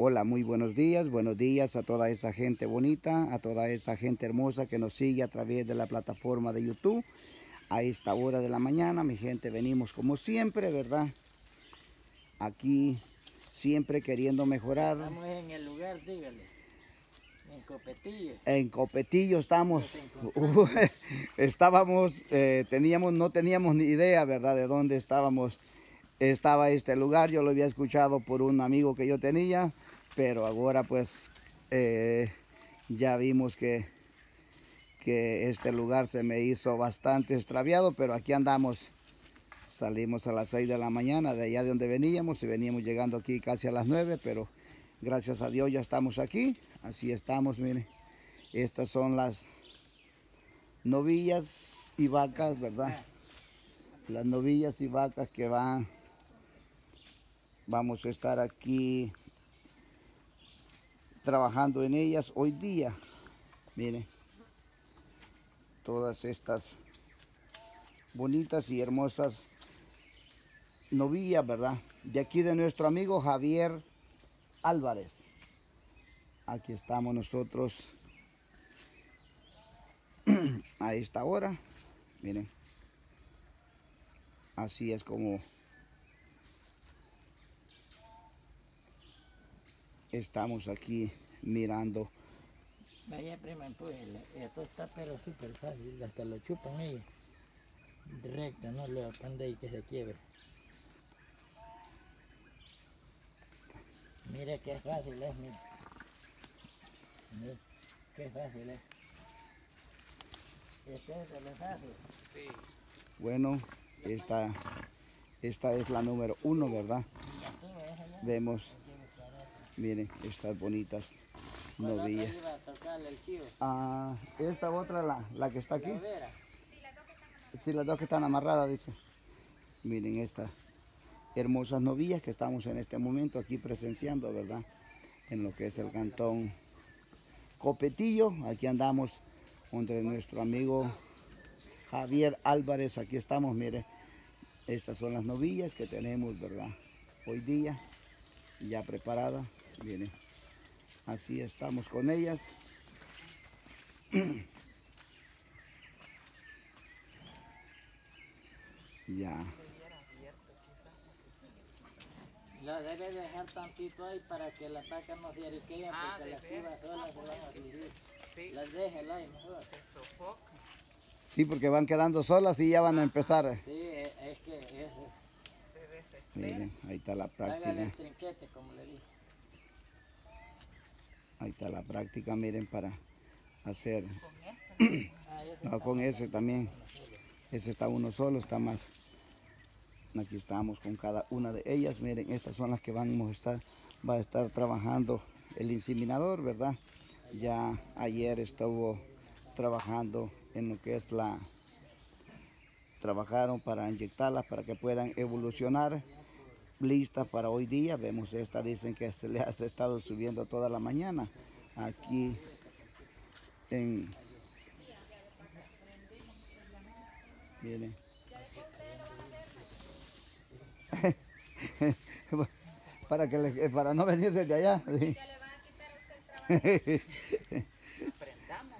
Hola, muy buenos días a toda esa gente bonita, a toda esa gente hermosa que nos sigue a través de la plataforma de YouTube. A esta hora de la mañana, mi gente, venimos como siempre, ¿verdad? Aquí, siempre queriendo mejorar. Estamos en el lugar, dígale, en Copetillo. En Copetillo estamos. No teníamos ni idea, ¿verdad?, de dónde estaba este lugar. Yo lo había escuchado por un amigo que yo tenía, pero ahora pues ya vimos que este lugar se me hizo bastante extraviado, pero aquí andamos. Salimos a las 6 de la mañana de allá de donde veníamos y veníamos llegando aquí casi a las 9, pero gracias a Dios ya estamos aquí. Así estamos, miren. Estas son las novillas y vacas, ¿verdad? Las novillas y vacas que vamos a estar aquí trabajando en ellas hoy día. Miren, todas estas bonitas y hermosas novillas, ¿verdad? De aquí de nuestro amigo Javier Álvarez. Aquí estamos nosotros a esta hora. Miren, así es como estamos aquí mirando. Vaya prima, empújele. Esto está pero súper fácil, hasta lo chupan ellos. Recto, no le apande y que se quiebre. Mire qué fácil es, mire. Mire, qué fácil es. Este es de lo fácil. Sí. Bueno, esta es la número 1, ¿verdad? Vemos, miren, estas bonitas novillas. ¿Cuál otra iba a tocarle el chivo? Esta otra, la que está aquí. ¿La vera? Sí, las dos que están amarradas, dice. Miren estas hermosas novillas que estamos en este momento aquí presenciando, ¿verdad? En lo que es el cantón Copetillo. Aquí andamos entre nuestro amigo Javier Álvarez. Aquí estamos, mire. Estas son las novillas que tenemos, ¿verdad? Hoy día, ya preparadas. Miren, así estamos con ellas. Ya. La debe dejar tantito ahí para que las vacas no se ariqueen, porque las chivas solas se van a dirigir. Sí. Las déjela ahí mejor. Se sofoca. Sí, porque van quedando solas y ya van a empezar. Sí, es que eso. Miren, ahí está la práctica. Hágale el trinquete, como le dije. Ahí está la práctica, miren, para hacer. No, con ese también. Ese está uno solo, está más. Aquí estamos con cada una de ellas. Miren, estas son las que va a estar trabajando el inseminador, ¿verdad? Ya ayer estuvo trabajando en lo que es trabajaron para inyectarlas para que puedan evolucionar, listas para hoy día. Vemos esta, dicen que se les ha estado subiendo toda la mañana aquí miren. para no venir desde allá. ¿Sí? Ya le van a quitar a usted el trabajo. Aprendamos,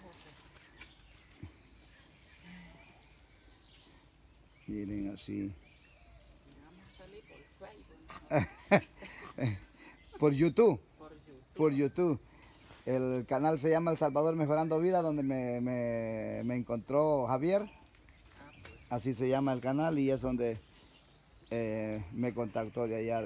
Miren así. vamos a salir por Facebook. Por YouTube. Por YouTube. Por YouTube. El canal se llama El Salvador Mejorando Vida, donde me encontró Javier. Así se llama el canal y es donde me contactó de allá.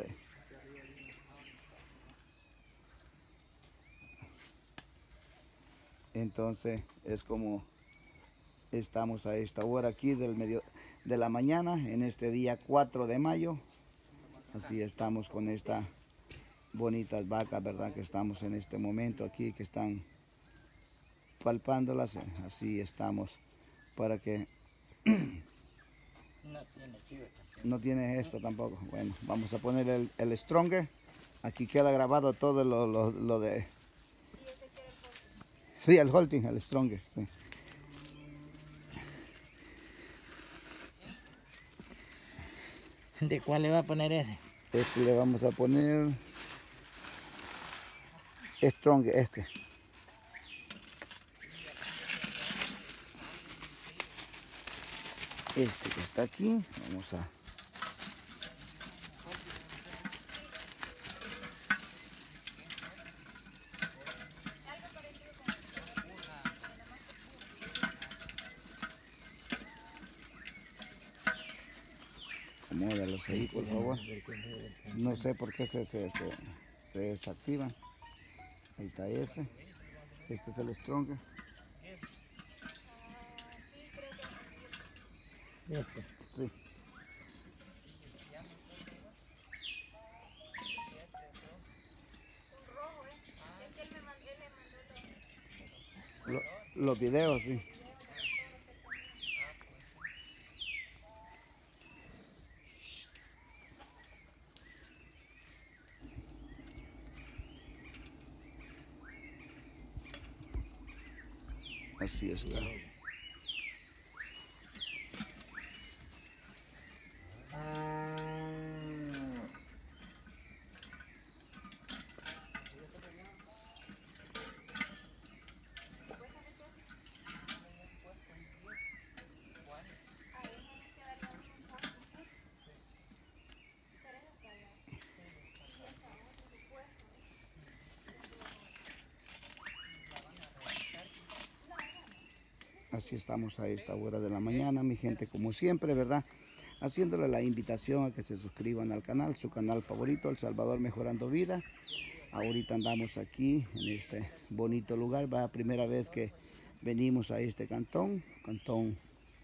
Entonces es como estamos a esta hora aquí de la mañana, en este día 4 de mayo. Así estamos con estas bonitas vacas, ¿verdad? Que estamos en este momento aquí, que están palpándolas. Así estamos para que... No tiene chivo. No tiene esto tampoco. Bueno, vamos a poner el Stronger. Aquí queda grabado todo lo de... Sí, el Halting, el Stronger, sí. ¿De cuál le va a poner ese? Este le vamos a poner strong este. Este que está aquí, vamos a... Acomódalos ahí, por favor. No sé por qué se desactivan. Ahí está ese. Este es el stronger. Sí. Los videos, sí. Así está. Así estamos a esta hora de la mañana, mi gente, como siempre, ¿verdad? Haciéndole la invitación a que se suscriban al canal, su canal favorito, El Salvador Mejorando Vida. Ahorita andamos aquí en este bonito lugar, va la primera vez que venimos a este cantón, Cantón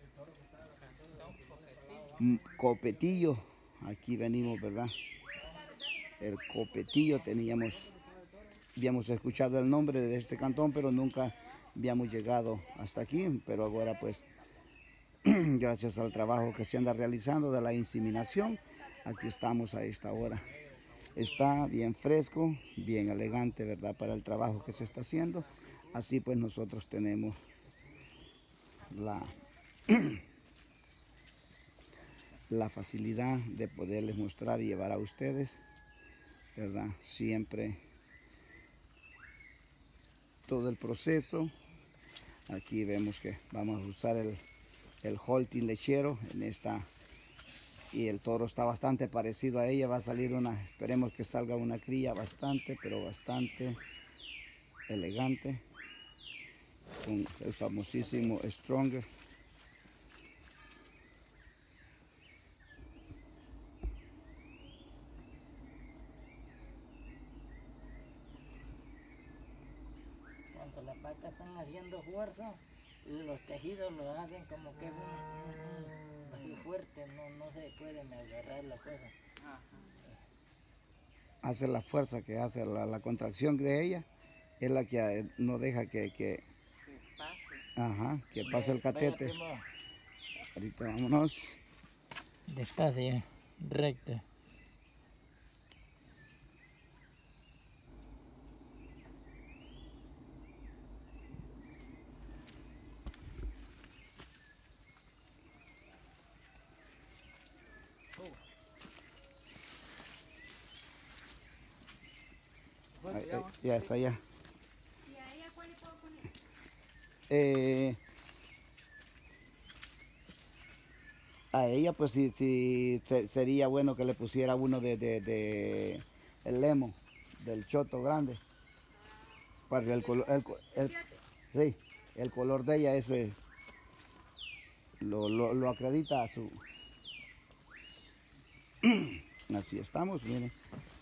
Copetillo. Aquí venimos, ¿verdad? El Copetillo, habíamos escuchado el nombre de este cantón, pero nunca habíamos llegado hasta aquí, pero ahora pues gracias al trabajo que se anda realizando de la inseminación, aquí estamos a esta hora. Está bien fresco, bien elegante, ¿verdad? Para el trabajo que se está haciendo. Así pues nosotros tenemos la facilidad de poderles mostrar y llevar a ustedes, ¿verdad? Siempre todo el proceso. Aquí vemos que vamos a usar el Holstein lechero en esta, y el toro está bastante parecido a ella. Va a salir esperemos que salga una cría bastante, pero bastante elegante, con el famosísimo Stronger. Cuando las vacas están haciendo fuerza, los tejidos lo hacen como que es así fuerte, no se pueden agarrar la cosa. Hace la fuerza que hace la contracción de ella, es la que no deja que pase el catete. Ahorita vámonos. Despacio, recto. Ya está allá. ¿Y a ella cuál le puedo poner? A ella pues sí sería bueno que le pusiera uno de el lemon, del choto grande. Para el color, sí, el color de ella ese lo acredita a su... Así estamos, miren.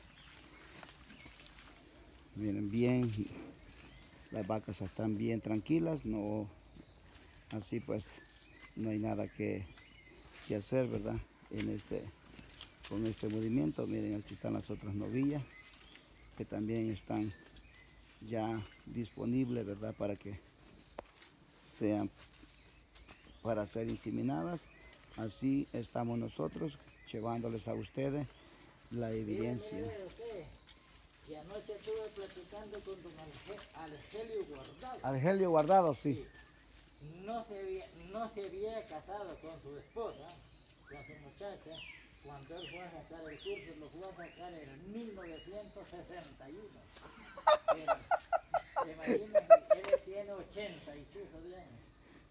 Miren bien, las vacas están bien tranquilas, no, así pues no hay nada que hacer, ¿verdad? Con este movimiento. Miren, aquí están las otras novillas que también están ya disponibles, ¿verdad? Para que sean para ser inseminadas. Así estamos nosotros llevándoles a ustedes la evidencia. Y anoche estuve platicando con don Argelio Guardado. Argelio Guardado, sí. No se había casado con su esposa, con su muchacha, cuando él fue a sacar el curso, lo fue a sacar en 1961. Imagínense, él tiene 80 y chuzo de años.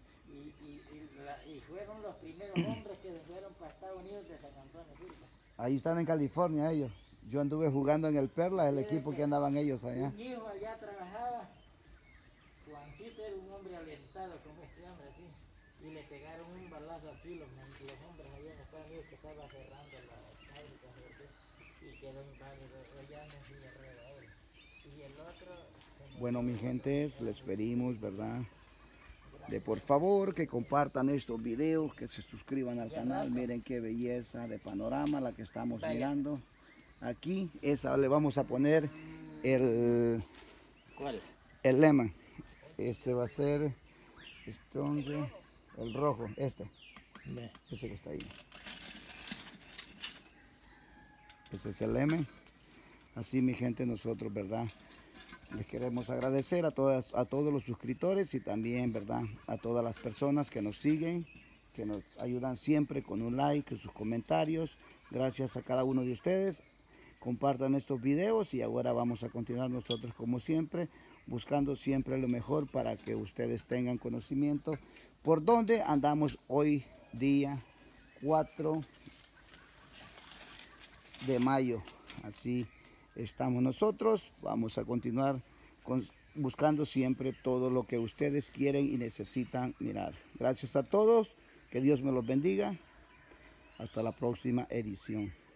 Y fueron los primeros hombres que se fueron para Estados Unidos de San Antonio Silva. Ahí están en California ellos. Yo anduve jugando en el Perla, el equipo que andaban ellos allá. Un hijo allá trabajaba, Juancito era un hombre alentado como este hombre así, y le pegaron un balazo aquí los hombres allá en Estados Unidos que estaba cerrando las fábricas y quedó inválido, allá en silla de ruedas él. Y el otro... Bueno, mi gente, les pedimos, ¿verdad? De por favor que compartan estos videos, que se suscriban al canal. Miren qué belleza de panorama la que estamos mirando. Aquí esa le vamos a poner el... ¿Cuál? El lema. Este va a ser el rojo, ese que está ahí. Ese es el lema. Así mi gente, nosotros, ¿verdad? Les queremos agradecer a todos los suscriptores y también, ¿verdad?, a todas las personas que nos siguen, que nos ayudan siempre con un like, con sus comentarios. Gracias a cada uno de ustedes. Compartan estos videos y ahora vamos a continuar nosotros como siempre, buscando siempre lo mejor para que ustedes tengan conocimiento por dónde andamos hoy día 4 de mayo. Así estamos nosotros, vamos a continuar buscando siempre todo lo que ustedes quieren y necesitan mirar. Gracias a todos, que Dios me los bendiga. Hasta la próxima edición.